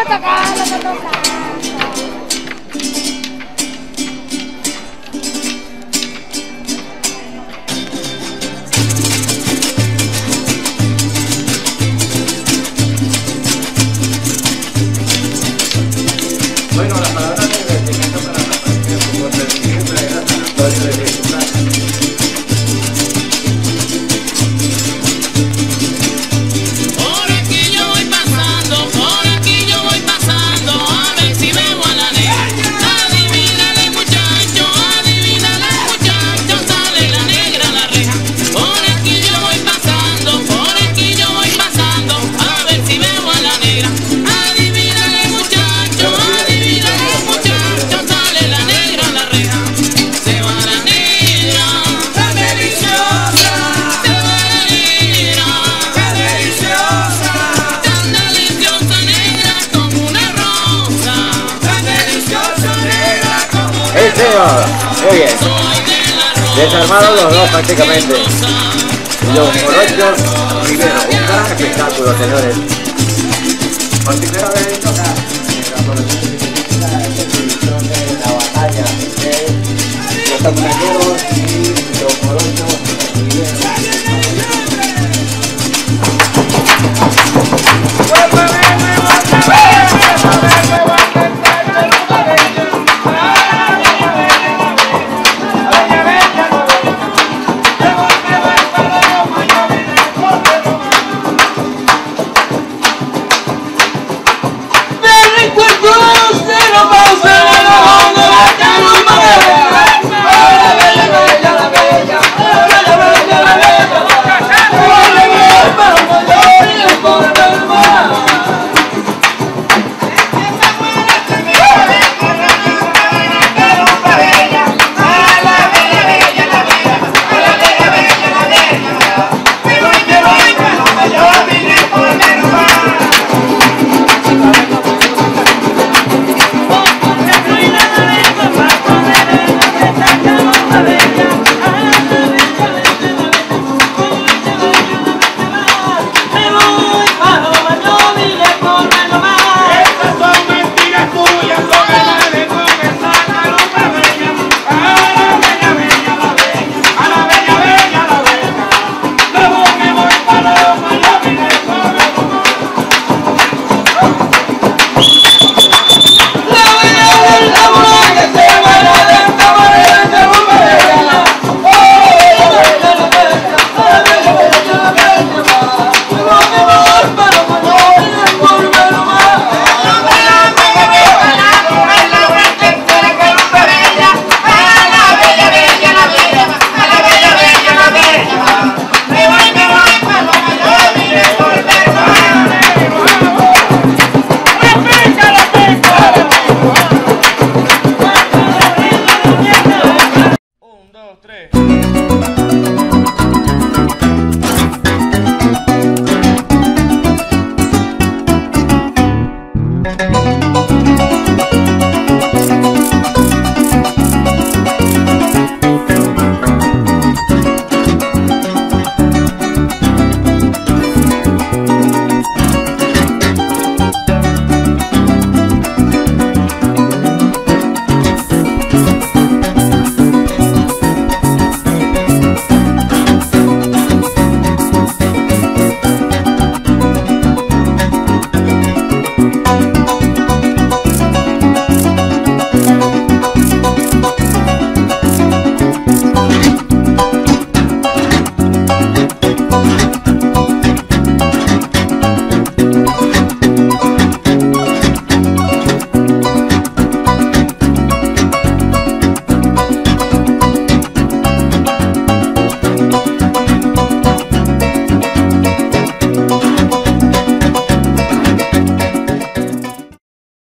a tocar, lo que toca. Bueno, la palabra de agradecimiento para la familia por recibirme era San Antonio de Jesús. Por aquí yo voy pasando, a ver si veo a la negra. Adivínale muchacho, sale la negra a la reja. Por aquí yo voy pasando, a ver si veo a la negra. Adivínale muchacho, sale la negra a la reja. Se va la negra, ¡Tan deliciosa! se va la negra. ¡Qué deliciosa! Tan deliciosa negra como una rosa. ¡Tan deliciosa negra como una ¡Sí, señor! Muy bien. Soy de la rosa. Desarmados los dos prácticamente. rosa. Los morochos Rivero. Un gran espectáculo, señores. Por primera vez